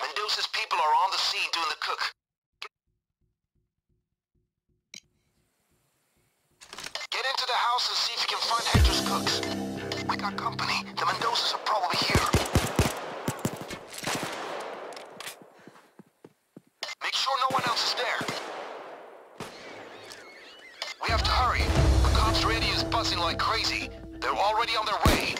Mendoza's people are on the scene doing the cook. Get into the house and see if you can find Hector's cooks. We got company. The Mendozas are probably here. Make sure no one else is there. We have to hurry. The cops' radio is buzzing like crazy. They're already on their way.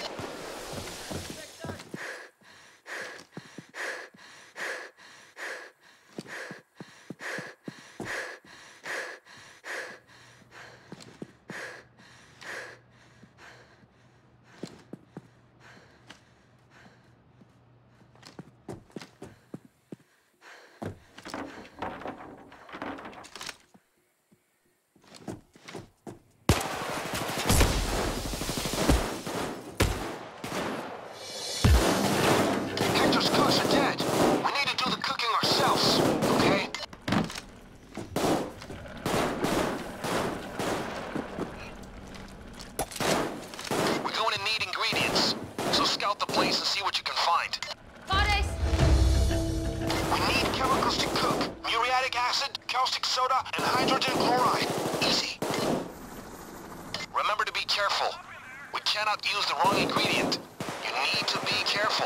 Use the wrong ingredient. You need to be careful.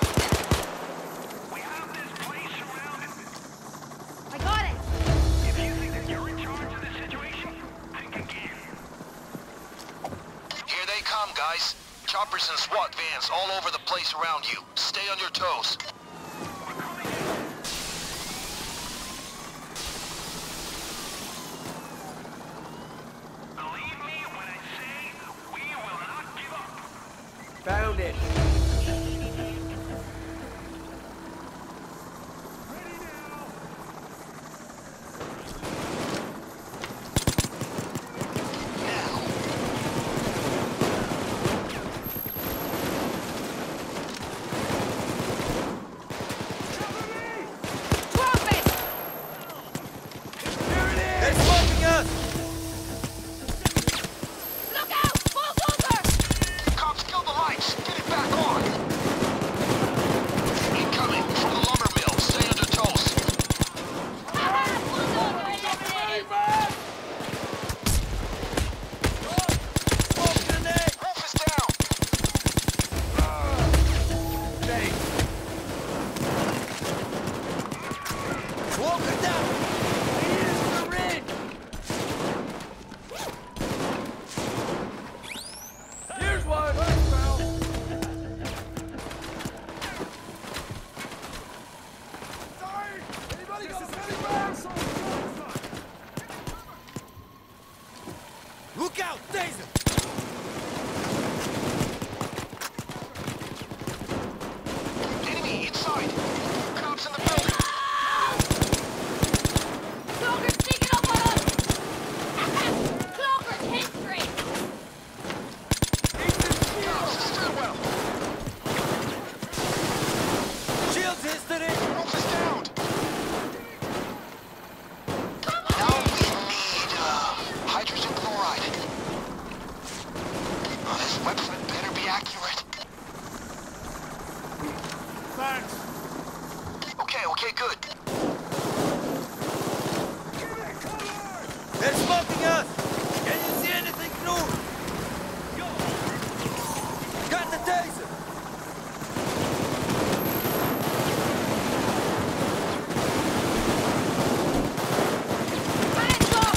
We have this place surrounded. I got it. If you think that you're in charge of the situation, think again. Here they come, guys. Choppers and SWAT vans all over the place around you. Stay on your toes. Found it. Look out! Taser! Enemy inside! Cops in the building! Cloaker's sneaking up on us! Cloaker's history! Stairwell! Shields history! Roof is down! Now we need, hydrogen chloride. Oh, this website better be accurate. Thanks! Okay, good. They're smoking us! Can you see anything through? Got the taser! Hands up!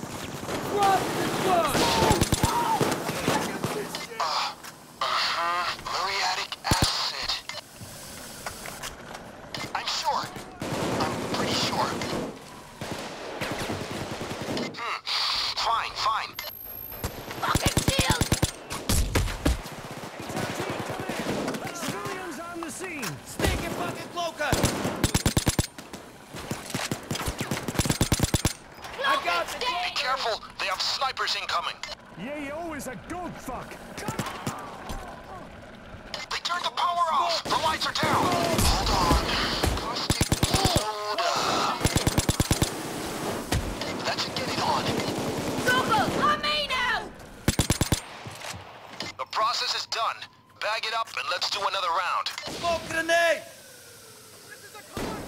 Muriatic acid. I'm sure. I'm pretty sure. Fine. Fucking shield! Civilians on the scene! Sneaky fucking cloaker! I got it! Be careful, they have snipers incoming. Yeah, you always a good fuck. They turned the power off. The lights are down. Hold on. Caustic soda. That should get it on. Double! On me now! The process is done. Bag it up and let's do another round. Smoke grenade! This is a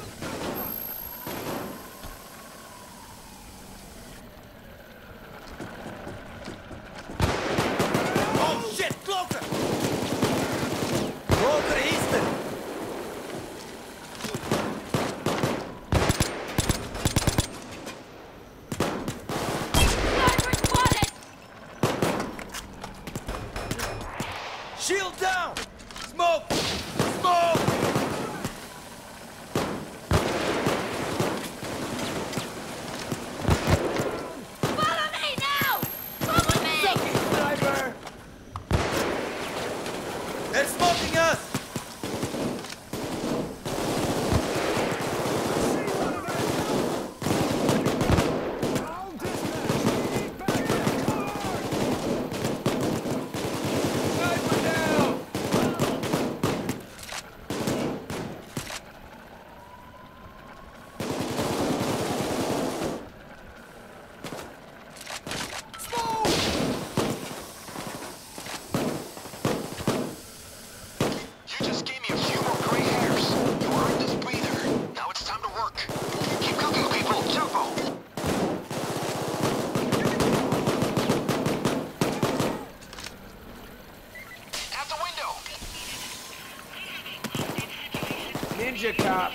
cop.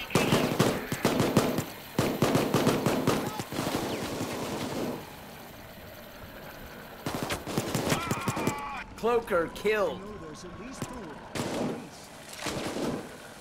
Cloaker killed. No, there's at least two of them. At least.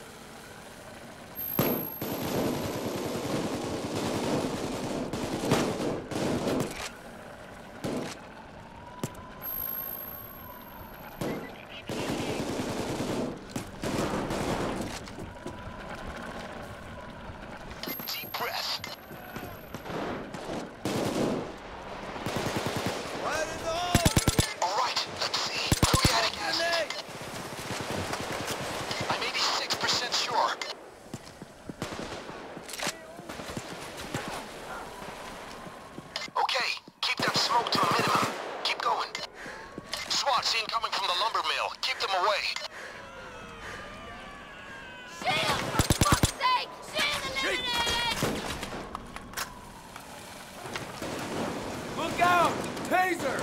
Deep breath. Right in the hole! All right, let's see. Muriatic acid. Grenade! I'm 86% sure. Okay, keep that smoke to a minimum. Keep going. SWAT's incoming from the lumber mill. Keep them away. Shield, for fuck's sake! Shield eliminated! Look out! Taser!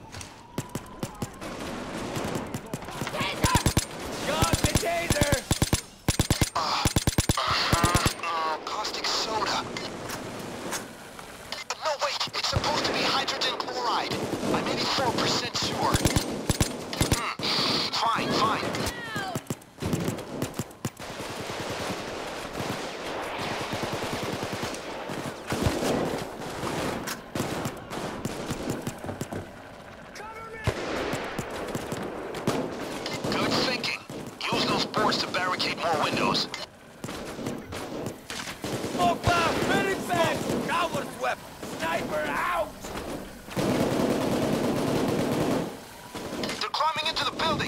Taser! Got the taser! Caustic soda. No, wait, it's supposed to be hydrogen chloride. I'm 84% sure. Fine, fine. Out! Good thinking. Use those boards to barricade more windows. Smoke out! Ready back! Coward swept! Sniper out! They're climbing into the building.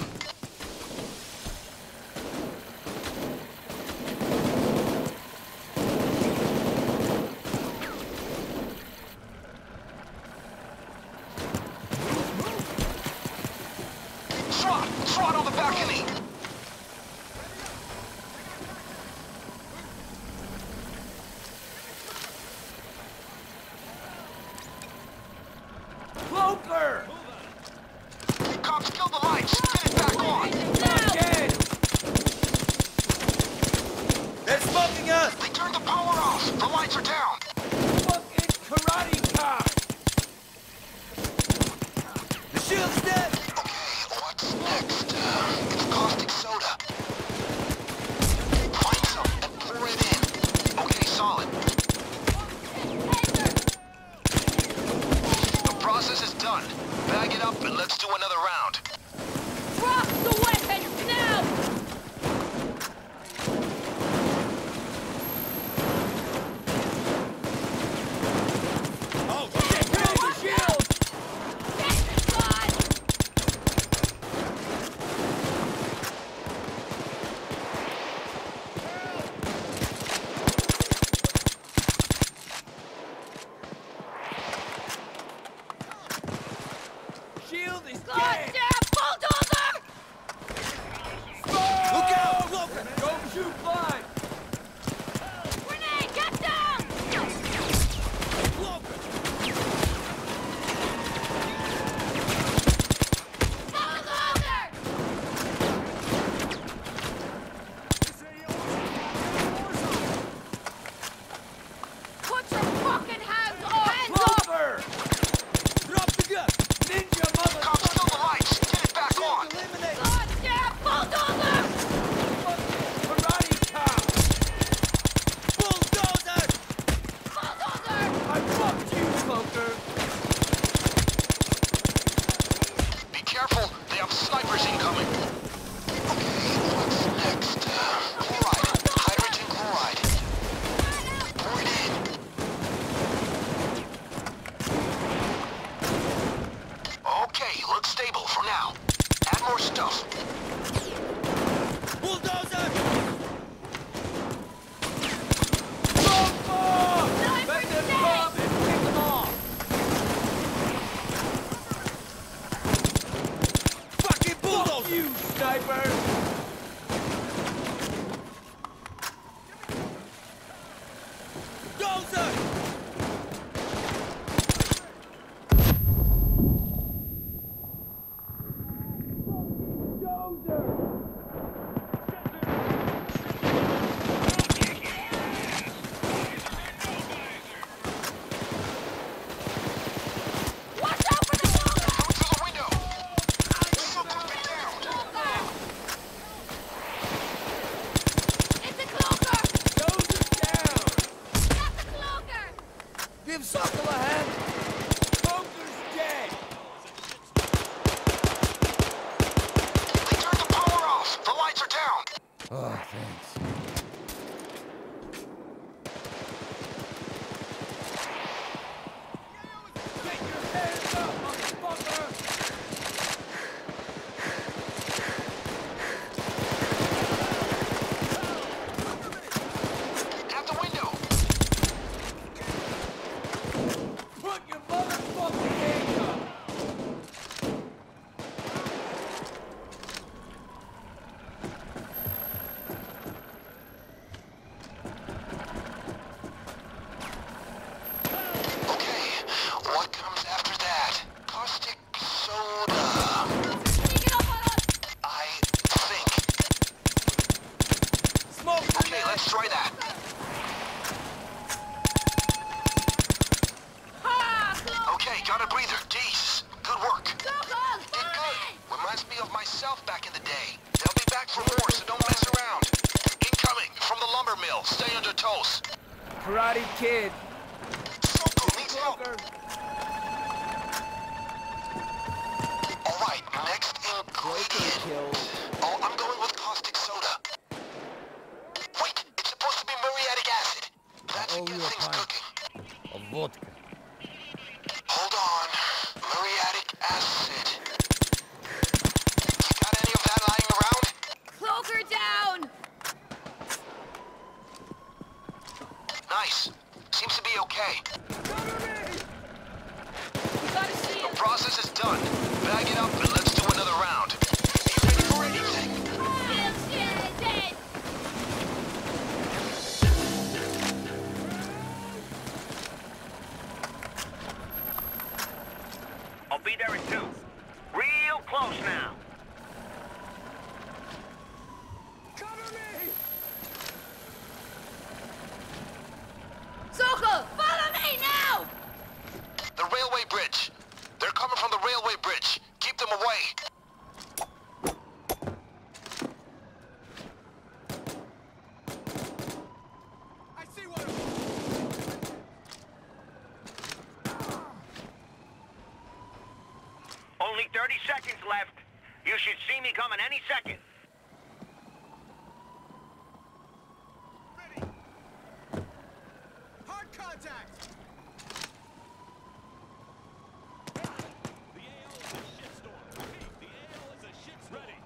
SWAT! SWAT on the balcony! Cloaker! Cops, kill the lights! Get it back on! Okay! They're smoking us! They turned the power off! The lights are down! Fucking karate cop! The shield's dead! Okay, what's next? It's caustic soda. Find some and pour it in. Okay, solid. The process is done. Bag it up and let's do another round. Drop the weapons now! Oh, shit! Kill the shield! Taser squad! Shield is God dead! damn bulldozer! Look out! Cloaker! Don't shoot blind! Grenade, get down! Cloaker! Bulldozer! Put your fucking hands up! Hands up! Cloaker! Drop the gun! Ninja Cops, kill motherfucker! the lights! Get it back on! Shield eliminated! God damn bulldozer! Fucking karate cop! Bulldozer! Bulldozer! I fucked you, Cloaker! Be careful, they have snipers incoming. Okay, what's next? Chloride. Hydrogen chloride. Pour it in. Okay, looks stable for now. Add more stuff. Bulldozer! Bomb! Let them come and pick them off! Fucking bulldozer! Fuck you, sniper! Dozer! Fucking Give Sokol a hand! Bunker's dead! They turned the power off! The lights are down! Oh, thanks. Get your hands up, motherfucker! Out the window! Put your motherfucking hands up! Okay, what comes after that? Caustic soda. Sneaking up on us! I think. Smoke Okay, let's try that. Ha! Close! Okay, got a breather. Jesus, good work. Sokol, Did follow good. me! Reminds me of myself back in the day. They'll be back for more, so don't mess around. Incoming from the lumber mill. Stay on your toes. Karate Kid. Sokol needs help. Broker. All right, next ingredient. Overkill. Oh, I'm going with caustic soda. Wait, it's supposed to be muriatic acid. That should owe get you a things pint. cooking. Of vodka. Hold on. Muriatic acid. You got any of that lying around? Cloak her down! Nice. Seems to be okay. We gotta see The him! process is done. Bag it up and let's do another round. Be ready for anything. Real shit, dead! I'll be there in 2. Real close now. Sokol, follow me now! The railway bridge. They're coming from the railway bridge. Keep them away. I see one. Only 30 seconds left. You should see me coming any second. Ready. Hard contact. The AO is a shitstorm. Repeat, the AO is a shitstorm. Ready.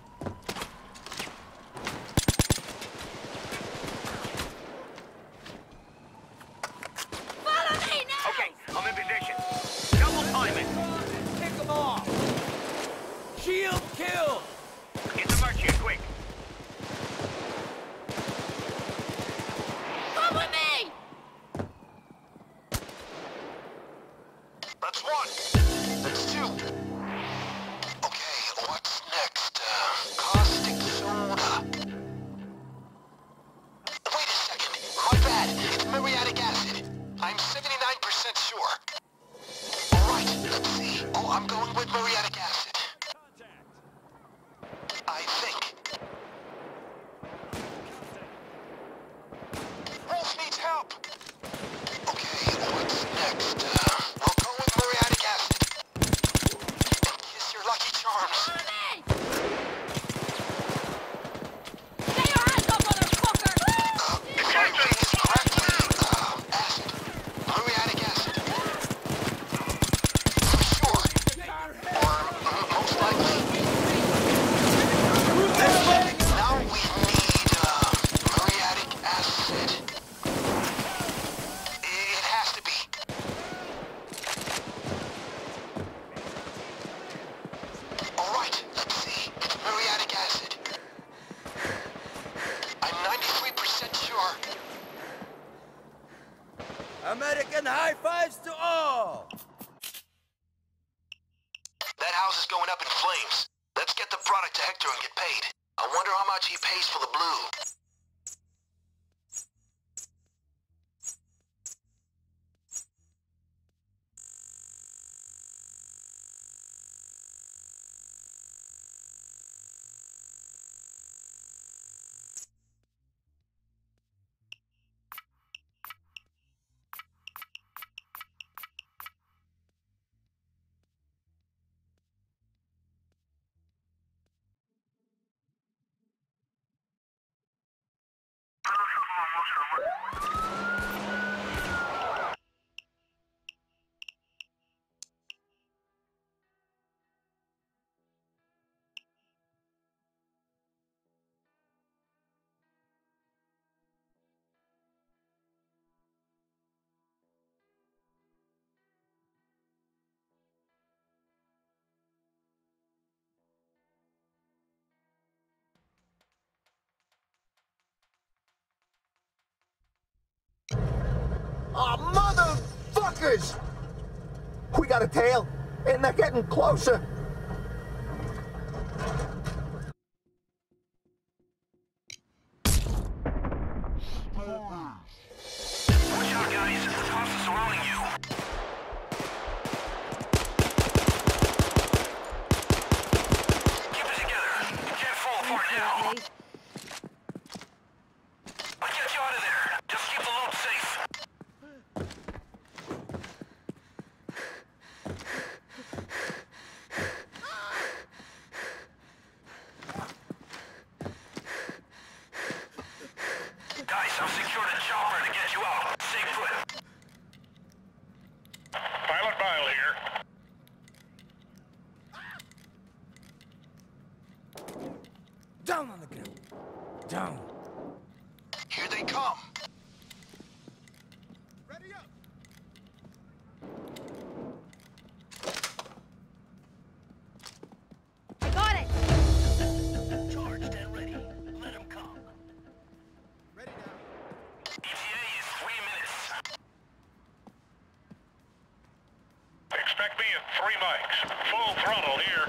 Follow me now! Okay, I'm in position. Double time it. Pick them off. Shield kill. Get the merch here, quick. Come with me! That's 1. That's 2. Okay, what's next? Caustic soda. Wait a second. My bad. It's muriatic acid. I'm 79% sure. All right, let's see. Oh, I'm going with muriatic acid. Contact. I think. Wolf needs help. Okay, what's next? We'll go with muriatic acid. And kiss your lucky charms. Follow me! Get your hands up, motherfucker! If I'm reading this correctly, acid. Muriatic acid. For sure. Or most likely. Now we need muriatic acid. It has to be. All right, let's see. It's muriatic acid. I'm 93% sure. American high fives to all. That house is going up in flames. Let's get the product to Hector and get paid. I wonder how much he pays for the blue. Oh, motherfuckers! We got a tail, and they're getting closer. Watch out, guys. The cops are surrounding you. Keep it together. You can't fall apart now. I'll get you out of there. Just keep the loot safe. Guys, I've secured a chopper to get you out. Stay put. Pilot Bile here. Down on the ground. Down. Here they come. Ready up! I got it! Charged and ready. Let them come. Ready now. ETA is 3 minutes. Expect me at 3 mics. Full throttle here.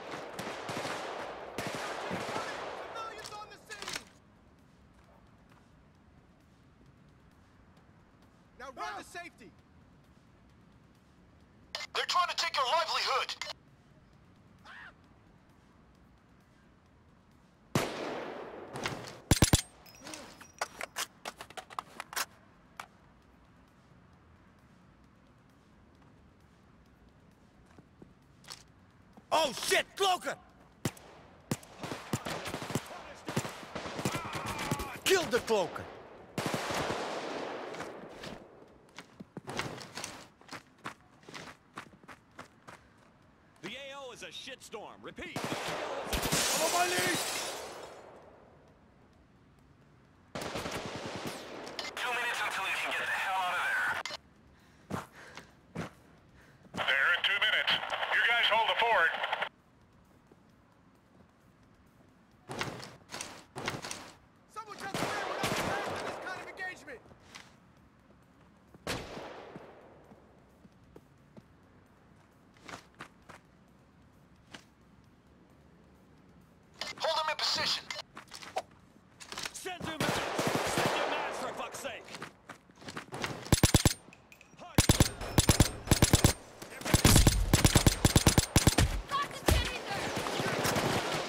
Civilians on the scene! Now run to safety! They're trying to take your livelihood. Oh shit, Cloaker! Killed the Cloaker! The AO is a shitstorm. Repeat. The AO is a... I'm on my knees! 2 minutes until you can get the hell out of there. There in 2 minutes. You guys hold the fort. Someone tell the man we're not prepared for this kind of engagement! Hold them in position. Send your mans! Send your mans, for fuck's sake! Got the Kinesis!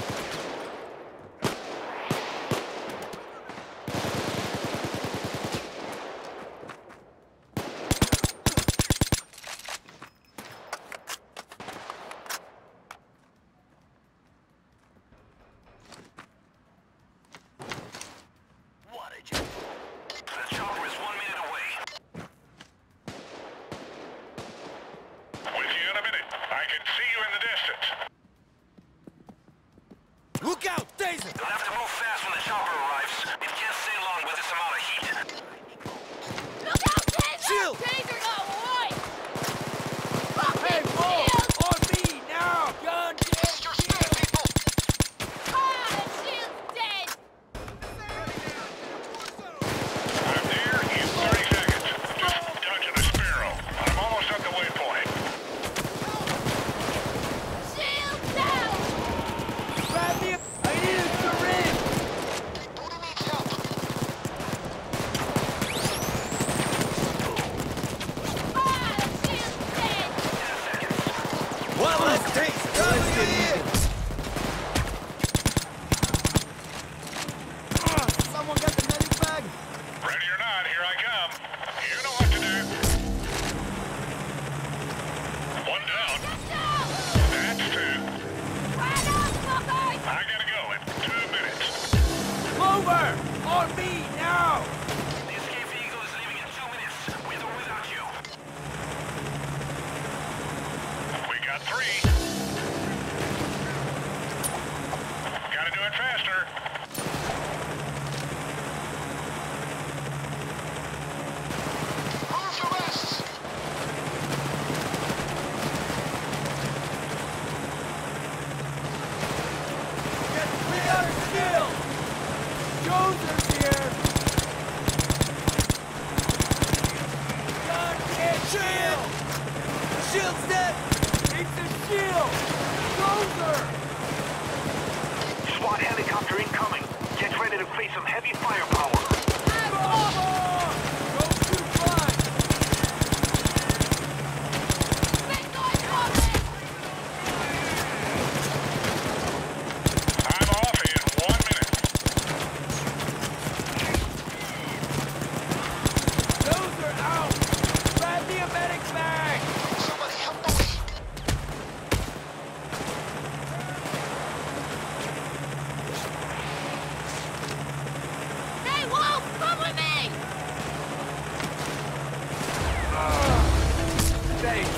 What did you do? The chopper is 1 minute away. With you in a minute. I can see you in the distance. Look out, Taser! You'll have to move fast when the chopper arrives. It can't stay long with this amount of heat. Look out, Taser! Shield! Taser got one! Hey, Fucking whoa! shield! On me now! Gun! This is your stand, people. Ah, the shield's dead! I'm there in 30 seconds. Just dodging a sparrow. I'm almost at the waypoint. Shield down! Grab me! I need a syringe! Who needs help? Ah, the shield's dead! 10 seconds. One less Taser! Let's get in! Someone got the medic bag? Ready or not, here I come. You know what to do. One down. Get down! That's 2. Right on, fuckers! I gotta go in 2 minutes. Clover! On me now! Shield! Shield's dead! It's a shield! Closer! SWAT helicopter incoming. Get ready to face some heavy firepower. Go too fast! Big guy coming! I'm off in 1 minute. Those are out! Grab the medic bag! Somebody help me. Hey, Wolf! Come with me! Thanks.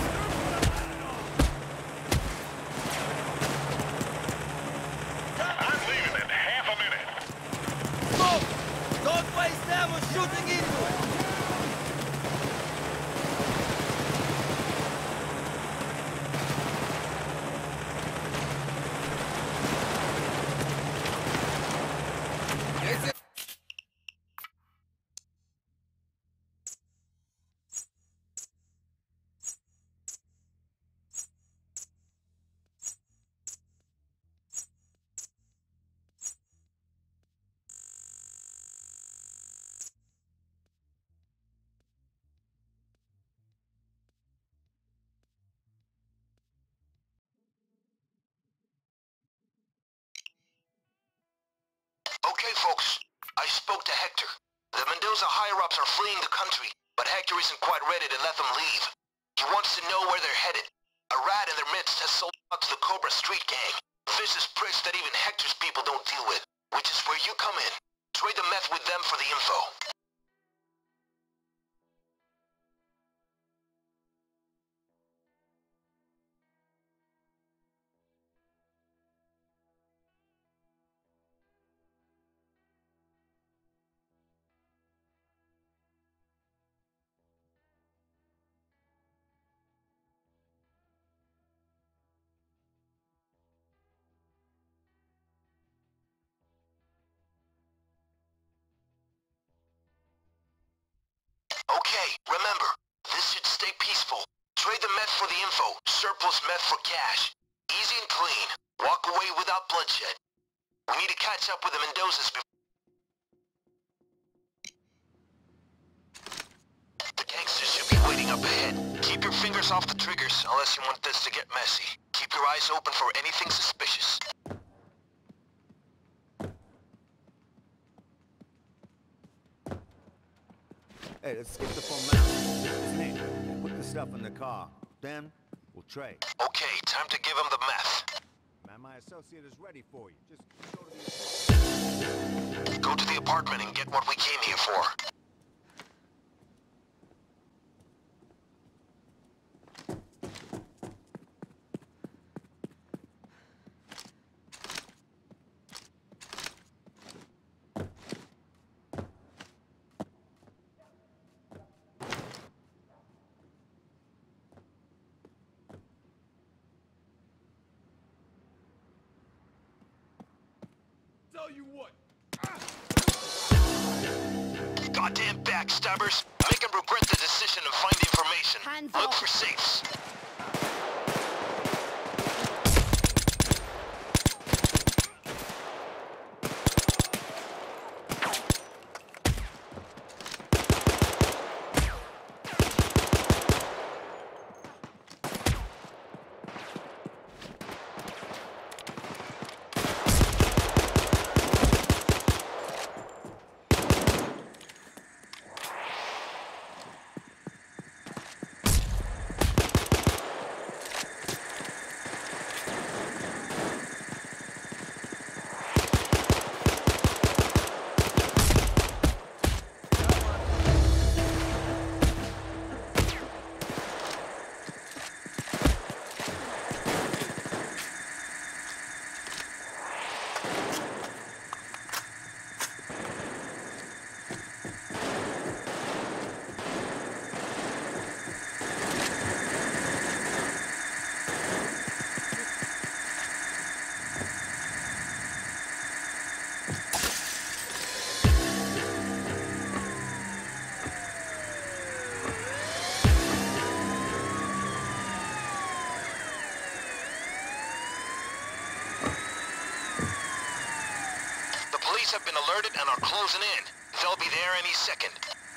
I'm leaving in half a minute. Smoke! Don't waste ammo shooting into it! Is it? Okay, folks. I spoke to Hector. The Mendoza higher-ups are fleeing the country, but Hector isn't quite ready to let them leave. He wants to know where they're headed. A rat in their midst has sold out to the Cobra Street Gang. Vicious pricks that even Hector's people don't deal with. Which is where you come in. Trade the meth with them for the info. Okay, remember, this should stay peaceful. Trade the meth for the info, surplus meth for cash. Easy and clean. Walk away without bloodshed. We need to catch up with the Mendozas before... The gangsters should be waiting up ahead. Keep your fingers off the triggers unless you want this to get messy. Keep your eyes open for anything suspicious. Hey, let's skip the formality. Nate, put the stuff in the car. Then, we'll trade. Okay, time to give him the meth. Man, my associate is ready for you. Just go to the... Go to the apartment and get what we came here for. Tell you what. Goddamn backstabbers. Make them regret the decision and find the information. Hands Look off. for safes. have been alerted and are closing in. They'll be there any second.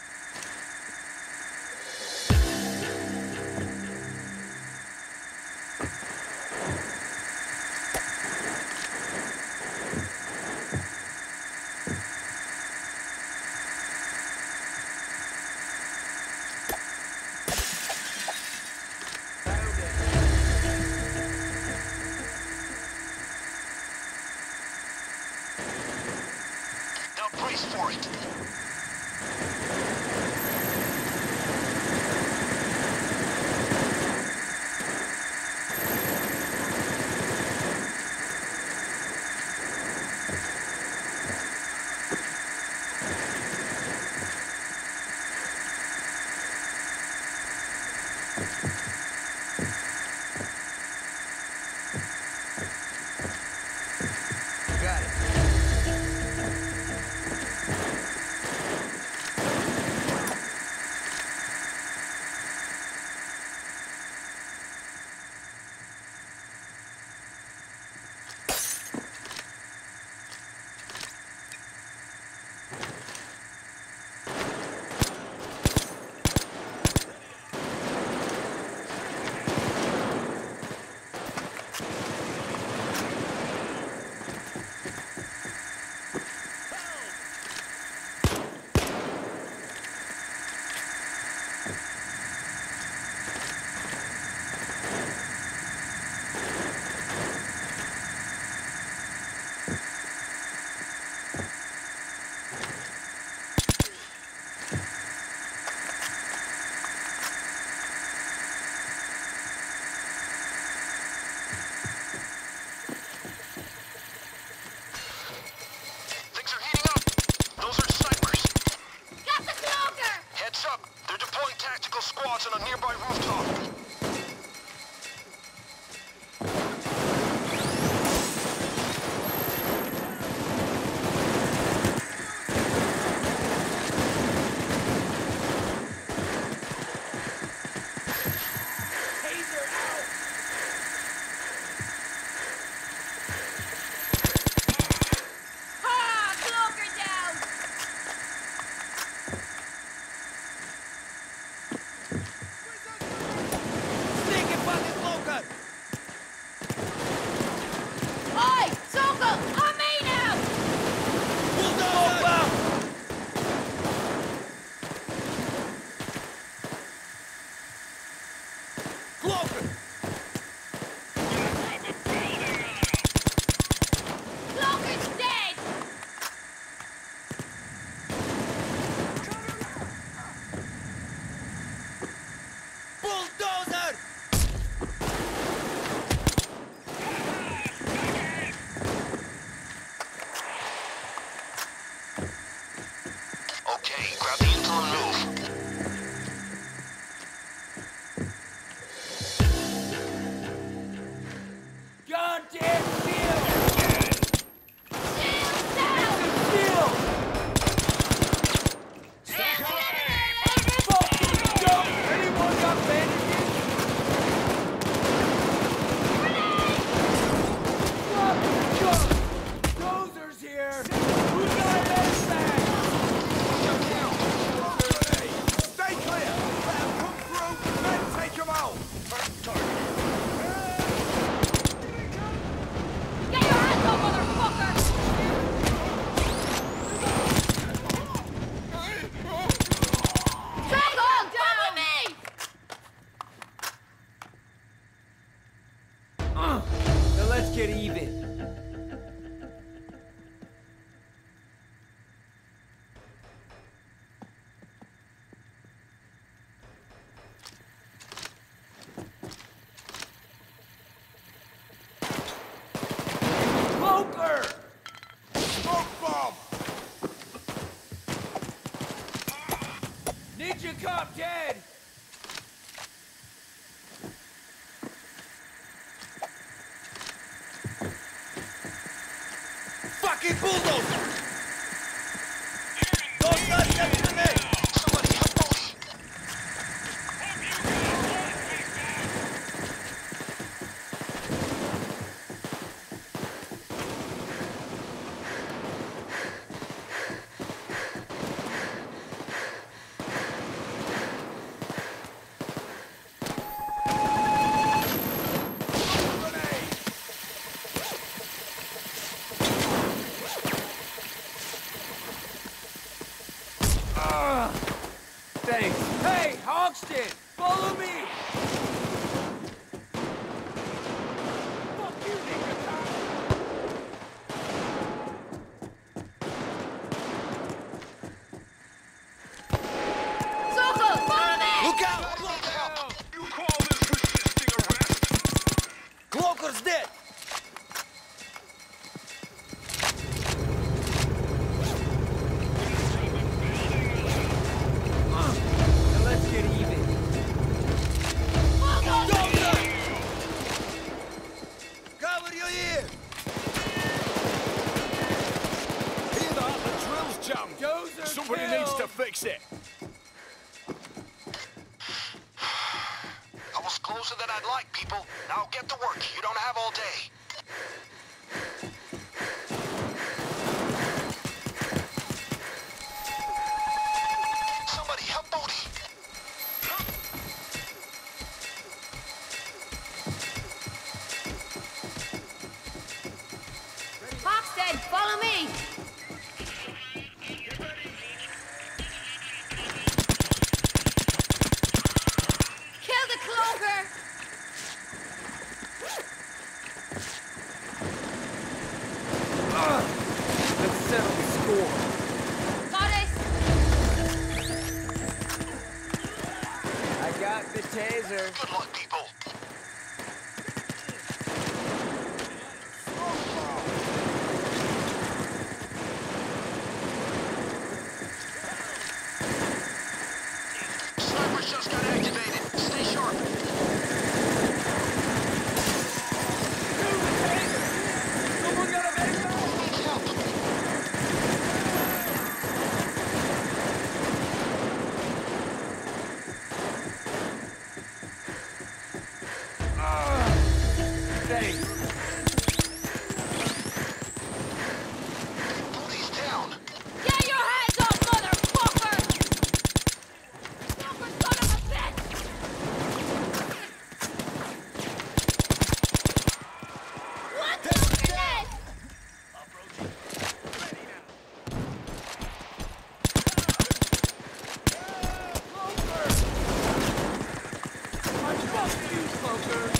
Brace for it. Got it. Squads on a nearby rooftop. Get even. Smoker! Smoke bomb! Ninja cop dead! Fucking bulldozer! Don't touch that to me! Somebody help me! Closer than I'd like, people. Now get to work. You don't have all day. Somebody help Bodhi. Hoxton, follow me! Kill the cloaker! Let's settle the score. Got it! I got the taser. Good luck, people. Snipers just got activated. Stay sharp. Someone gotta make it! Need help. Thanks. Bodhi's down. Get your hands off, motherfucker! Stalker son of a bitch! What the shit? I fuck you, Poker.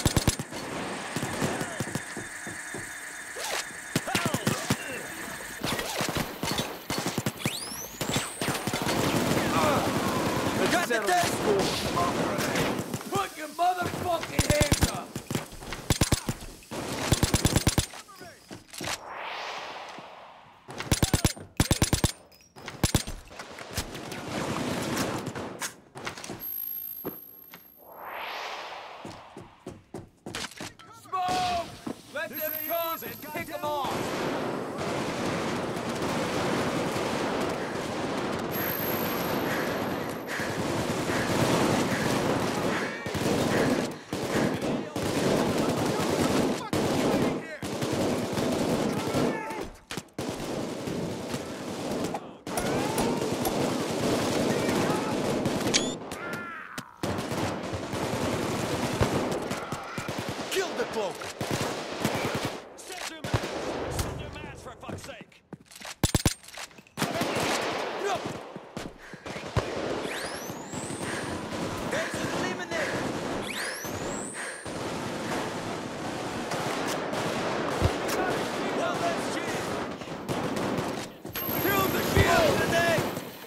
Let's settle the score. Put your motherfucking hands up. Smoke! Let them come and pick them off! Kill the cloak. Set your mats! Set your mats, for fuck's sake! Well, let's cheat. Kill the shield today.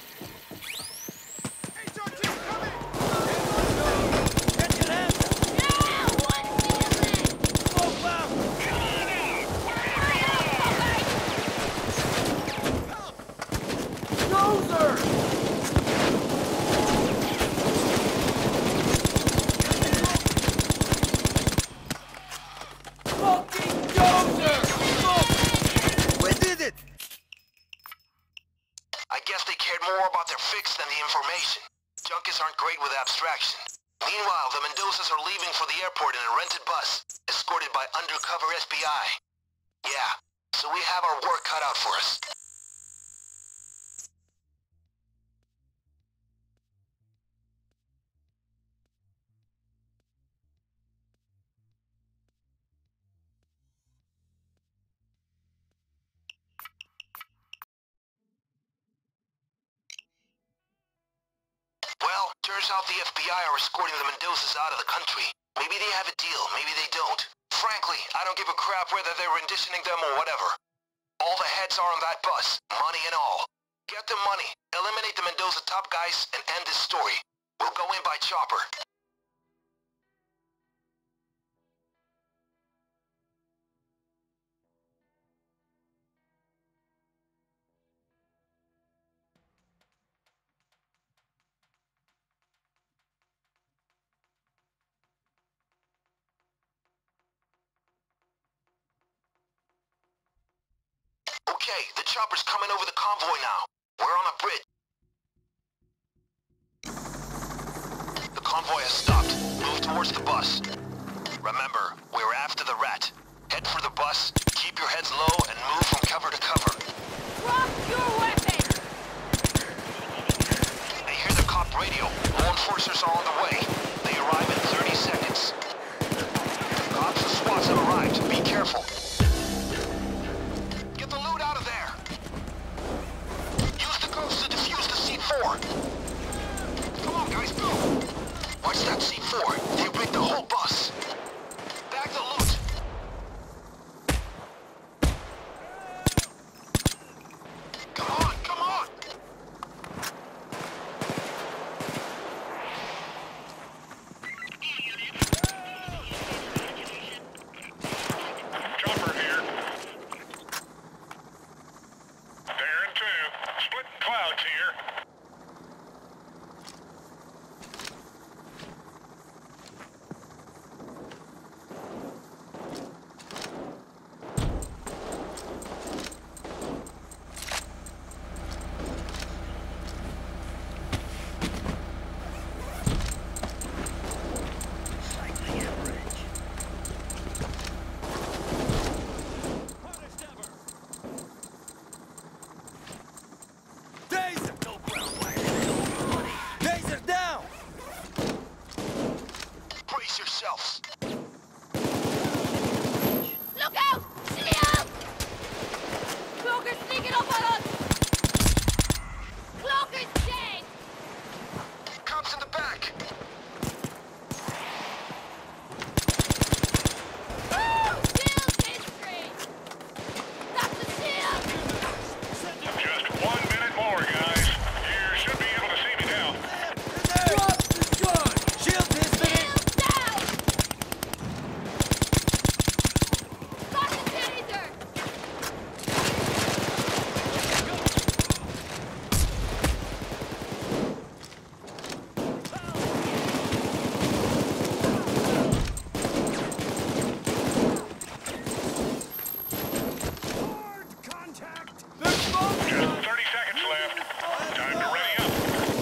HRT coming! Get your hands up. Yeah, one feeling! Smoke out. Dozer! Fucking dozer! Smoke! We did it! I guess they cared more about their fix than the information. Junkies aren't great with abstraction. Meanwhile, the Mendozas are leaving for the airport in a rented bus, escorted by undercover FBI. Yeah, so we have our work cut out for us. Well, turns out the FBI are escorting the Mendozas out of the country. Maybe they have a deal, maybe they don't. Frankly, I don't give a crap whether they're renditioning them or whatever. All the heads are on that bus, money and all. Get the money, eliminate the Mendoza top guys, and end this story. We'll go in by chopper. Okay, the chopper's coming over the convoy now. We're on a bridge. The convoy has stopped. Move towards the bus. yourself. Look out! Shield! Cloaker's sneaking up on us! Cloaker's dead! Cops in the back. Woo! Shield history! That's the shield! Just 1 minute more, guys. You should be able to see me now. Drop the gun! Shield history! Shield down! Got the taser! They're smoking! Just 30 seconds left. Time to ready up.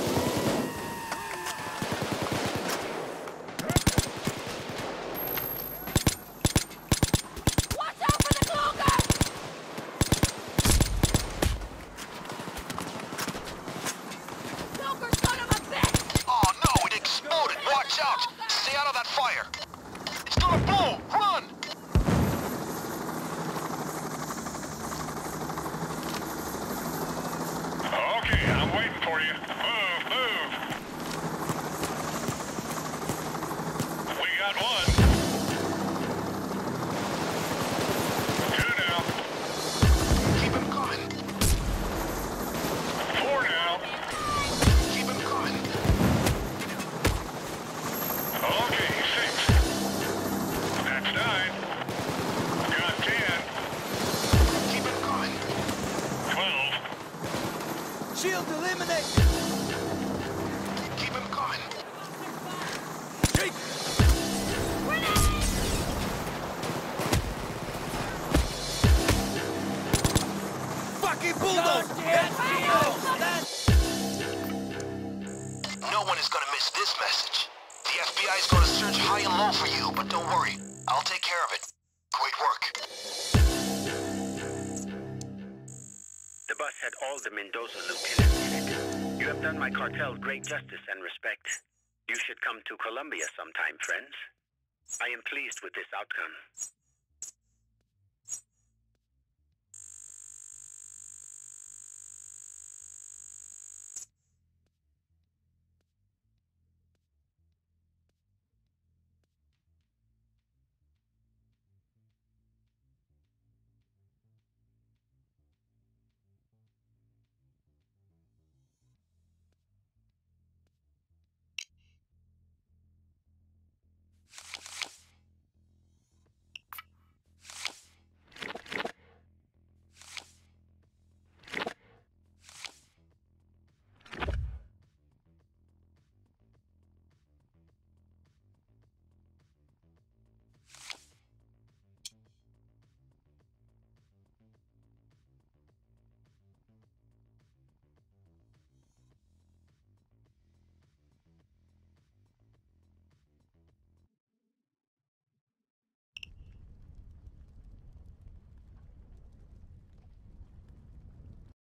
Watch out for the cloaker! Cloaker, son of a bitch! Oh no, it exploded. Watch out. Stay out of that fire. It's gonna blow. Run. Okay, I'm waiting for you. Move. We got 1. 2 now. Keep him coming. 4 now. Keep him coming. Okay, 6. That's 9. Got 10. Keep him coming. 12. Shield eliminated! Keep him coming. Fucking bulldog! No one is gonna miss this message. The FBI is gonna search high and low for you, but don't worry. I'll take care of it. Great work. The bus had all the Mendoza lieutenants in it. You have done my cartel great justice and respect. You should come to Colombia sometime, friends. I am pleased with this outcome.